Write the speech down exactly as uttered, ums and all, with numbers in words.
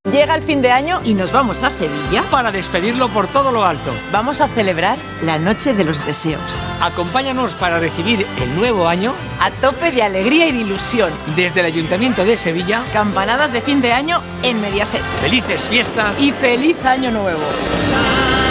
Llega el fin de año y nos vamos a Sevilla para despedirlo por todo lo alto. Vamos a celebrar la Noche de los Deseos. Acompáñanos para recibir el nuevo año a tope de alegría y de ilusión. Desde el Ayuntamiento de Sevilla, campanadas de fin de año en Mediaset. ¡Felices fiestas! ¡Y feliz año nuevo!